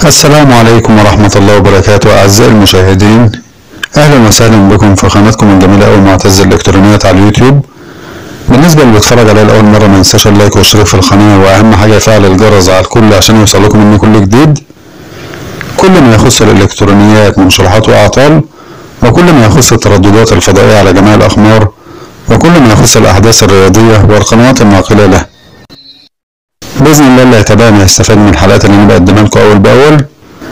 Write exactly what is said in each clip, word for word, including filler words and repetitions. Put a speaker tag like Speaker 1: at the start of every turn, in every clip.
Speaker 1: السلام عليكم ورحمة الله وبركاته أعزائي المشاهدين، أهلا وسهلا بكم في قناتكم الجميلة أوي معتز الإلكترونيات على اليوتيوب. بالنسبة اللي بيتفرج عليا لأول مرة ما ينساش اللايك والاشتراك في القناة، وأهم حاجة يفعل الجرس على الكل عشان يوصلكم مني كل جديد. كل ما يخص الإلكترونيات من شروحات وأعطال، وكل ما يخص الترددات الفضائية على جميع الأقمار، وكل ما يخص الأحداث الرياضية والقنوات الناقلة له. بإذن الله اللي هيتابعني هيستفاد من الحلقات اللي أنا بقدمها لكم أول بأول.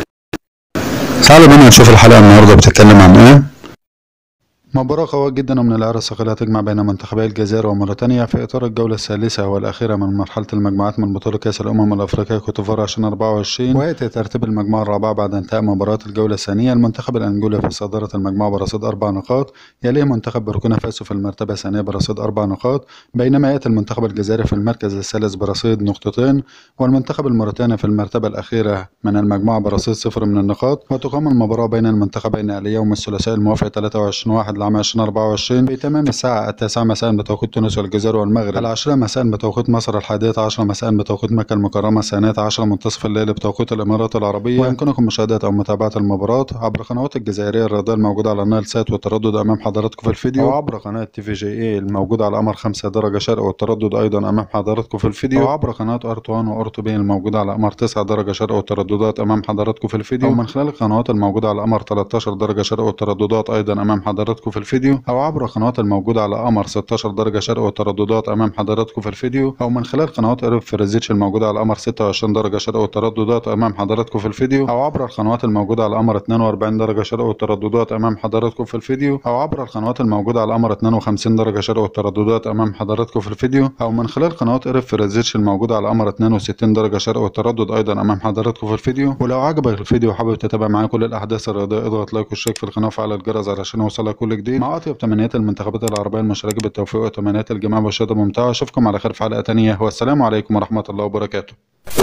Speaker 1: تعالوا بينا نشوف الحلقة النهاردة بتتكلم عن إيه. مباراة قوية جدا ومن العيار الثقيلة تجمع بين منتخبي الجزائر وموريتانيا في إطار الجولة الثالثة والأخيرة من مرحلة المجموعات من بطولة كأس الأمم الأفريقية كوت ديفوار ألفين وأربعة وعشرين، ويأتي ترتيب المجموعة الرابعة بعد انتهاء مباراة الجولة الثانية. المنتخب الأنجولي في صدارة المجموعة برصيد أربع نقاط، يليه منتخب بوركينا فاسو في المرتبة الثانية برصيد أربع نقاط، بينما يأتي المنتخب الجزائري في المركز الثالث برصيد نقطتين، والمنتخب الموريتاني في المرتبة الأخيرة من المجموعة برصيد صفر من النقاط. وتقام المباراة بين المنتخبين اليوم الثلاثاء الموافق ثلاثة وعشرين واحد لعام ألفين وأربعة وعشرين في تمام الساعة التاسعة مساء بتوقيت تونس والجزائر والمغرب، العاشرة مساء بتوقيت مصر، الحادية عشرة مساء بتوقيت مكة المكرمة، الثانية عشرة منتصف الليل بتوقيت الإمارات العربية. ويمكنكم مشاهدة أو متابعة المباراة عبر قنوات الجزائرية الرياضية الموجودة على النايل سات والتردد أمام حضراتكم في الفيديو، أو عبر قناة تي في جي اي الموجودة على قمر خمسة درجة شرق والتردد أيضا أمام حضراتكم في الفيديو، أو عبر قناة أرتوان وأرتوبين الموجودة على قمر تسعة درجة شرق والترددات أمام حضراتكم في الفيديو، أو من خلال القنوات الموجودة على قمر ثلاثة عشر درجة شرق والترددات أيضا أمام حضراتكم في الفيديو، أو عبر قنوات الموجودة على قمر ستة عشر درجة شرق والترددات أمام حضراتكم في الفيديو، أو من خلال قنوات إيرب فريزيتش الموجودة على قمر ستة وعشرين درجة شرق والترددات أمام حضراتكم في الفيديو، أو عبر القنوات الموجودة على قمر اثنين وأربعين درجة شرق والترددات أمام حضراتكم في الفيديو، أو عبر القنوات الموجودة على قمر اثنين وخمسين درجة شرق والترددات أمام حضراتكم في الفيديو، أو من خلال قنوات إيرب فريزيتش الموجودة على قمر اثنين وستين درجة شرق والتردد أيضا أمام حضراتكم في الفيديو. ولو عجبك الفيديو وحابب تتابع معايا كل الأحداث الرياضية، اضغط لايك واشترك في القناة وفعل الجرس علشان يوصلك كل جديد، مع أطيب تمنيات المنتخبات العربية المشاركة بالتوفيق وتمنيات الجميع والشهادة ممتعة. أشوفكم على خير في حلقة تانية، والسلام عليكم ورحمة الله وبركاته.